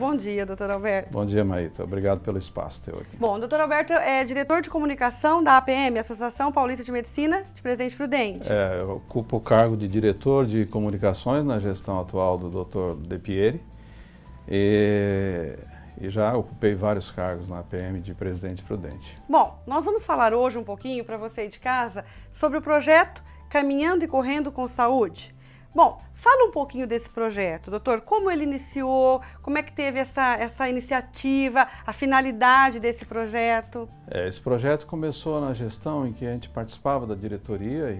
Bom dia, doutor Alberto. Bom dia, Maíta. Obrigado pelo espaço teu aqui. Bom, doutor Alberto é diretor de comunicação da APM, Associação Paulista de Medicina de Presidente Prudente. Eu ocupo o cargo de diretor de comunicações na gestão atual do Dr. De Pieri e já ocupei vários cargos na APM de Presidente Prudente. Bom, nós vamos falar hoje um pouquinho para você de casa sobre o projeto Caminhando e Correndo com Saúde. Bom, fala um pouquinho desse projeto, doutor, como ele iniciou, como é que teve essa iniciativa, a finalidade desse projeto? Esse projeto começou na gestão em que a gente participava da diretoria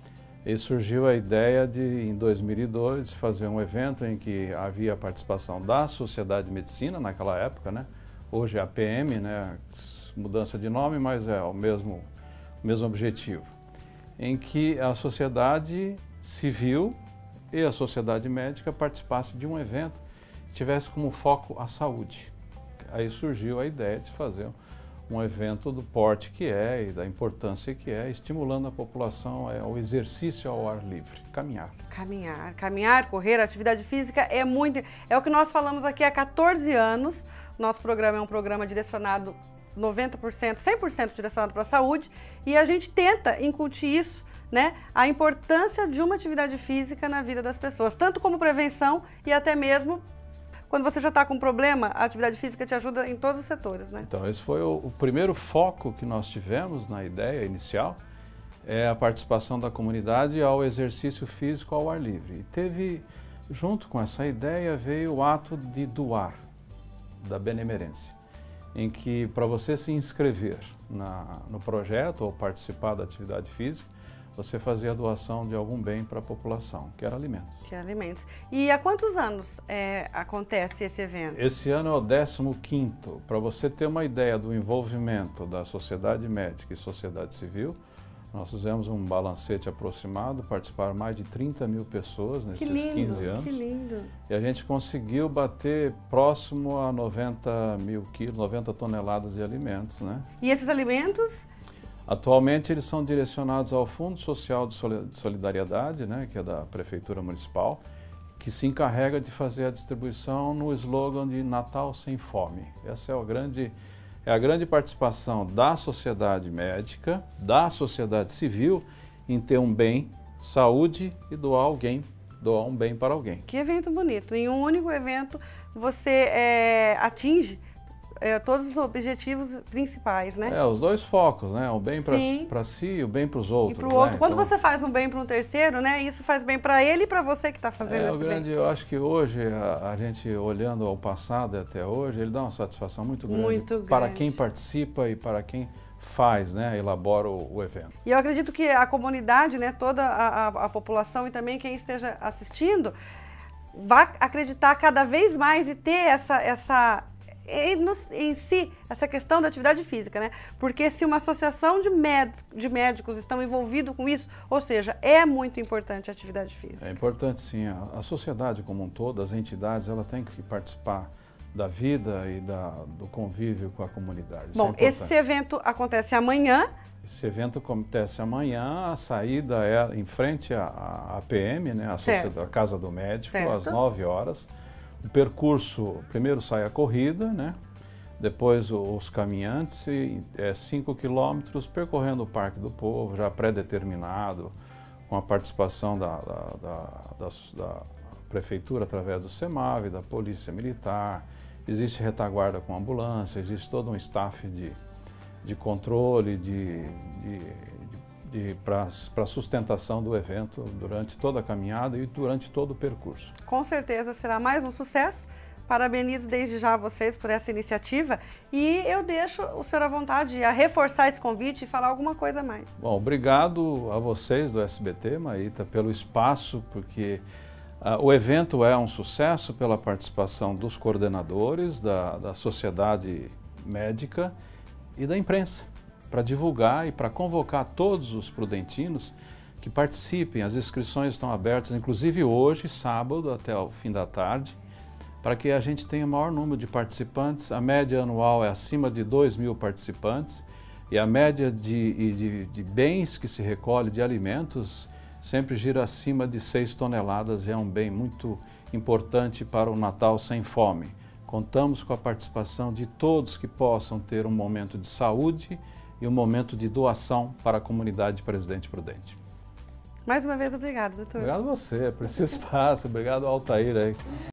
e surgiu a ideia de, em 2002, fazer um evento em que havia a participação da Sociedade de Medicina, naquela época, né? Hoje é a APM, né? Mudança de nome, mas é o mesmo objetivo, em que a sociedade civil e a sociedade médica participasse de um evento que tivesse como foco a saúde. Aí surgiu a ideia de fazer um evento do porte que é e da importância que é, estimulando a população ao exercício ao ar livre, caminhar. Caminhar, correr, atividade física é o que nós falamos aqui há 14 anos. Nosso programa é um programa direcionado 90%, 100% direcionado para a saúde e a gente tenta incutir isso, né, a importância de uma atividade física na vida das pessoas, tanto como prevenção e até mesmo quando você já está com um problema, a atividade física te ajuda em todos os setores, né? Então, esse foi o primeiro foco que nós tivemos na ideia inicial, é a participação da comunidade ao exercício físico ao ar livre. E teve, junto com essa ideia, veio o ato de doar, da benemerência, em que para você se inscrever no projeto ou participar da atividade física, você fazia a doação de algum bem para a população, que era alimento. Que era alimentos. E há quantos anos acontece esse evento? Esse ano é o 15º. Para você ter uma ideia do envolvimento da sociedade médica e sociedade civil, nós fizemos um balancete aproximado, participaram mais de 30 mil pessoas nesses 15 anos. Que lindo! E a gente conseguiu bater próximo a 90 mil quilos, 90 toneladas de alimentos, né? E esses alimentos? Atualmente eles são direcionados ao Fundo Social de Solidariedade, né, que é da Prefeitura Municipal, que se encarrega de fazer a distribuição no slogan de Natal Sem Fome. Essa é a grande participação da sociedade médica, da sociedade civil, em ter um bem, saúde e doar um bem para alguém. Que evento bonito! Em um único evento você atinge todos os objetivos principais, né? Os dois focos, né? O bem para si e o bem para os outros. E para o outro. Né? Quando você faz um bem para um terceiro, né? Isso faz bem para ele e para você que está fazendo esse bem. Eu acho que hoje, a gente olhando ao passado e até hoje, ele dá uma satisfação muito grande para quem participa e para quem faz, né? Elabora o evento. E eu acredito que a comunidade, né? Toda a população e também quem esteja assistindo, vai acreditar cada vez mais e ter em si, essa questão da atividade física, né? Porque se uma associação de médicos estão envolvidos com isso, ou seja, é muito importante a atividade física. É importante sim, a sociedade como um todo, as entidades, ela tem que participar da vida e do convívio com a comunidade. Bom, esse evento acontece amanhã. Esse evento acontece amanhã, a saída é em frente à APM, né? A Casa do Médico, às 9 horas. O percurso, primeiro sai a corrida, né? Depois os caminhantes, 5 quilômetros percorrendo o Parque do Povo, já pré-determinado, com a participação da Prefeitura através do SEMAV, da Polícia Militar, existe retaguarda com ambulância, existe todo um staff de controle, para sustentação do evento durante toda a caminhada e durante todo o percurso. Com certeza será mais um sucesso. Parabenizo desde já a vocês por essa iniciativa e eu deixo o senhor à vontade a reforçar esse convite e falar alguma coisa a mais. Bom, obrigado a vocês do SBT, Maíta, pelo espaço, porque o evento é um sucesso pela participação dos coordenadores, da sociedade médica e da imprensa, para divulgar e para convocar todos os prudentinos que participem. As inscrições estão abertas, inclusive hoje, sábado, até o fim da tarde, para que a gente tenha o maior número de participantes. A média anual é acima de 2.000 participantes e a média de bens que se recolhe, de alimentos, sempre gira acima de 6 toneladas. É um bem muito importante para o Natal Sem Fome. Contamos com a participação de todos que possam ter um momento de saúde e um momento de doação para a comunidade de Presidente Prudente. Mais uma vez, obrigado, doutor. Obrigado a você, por esse espaço, obrigado ao Altair aí.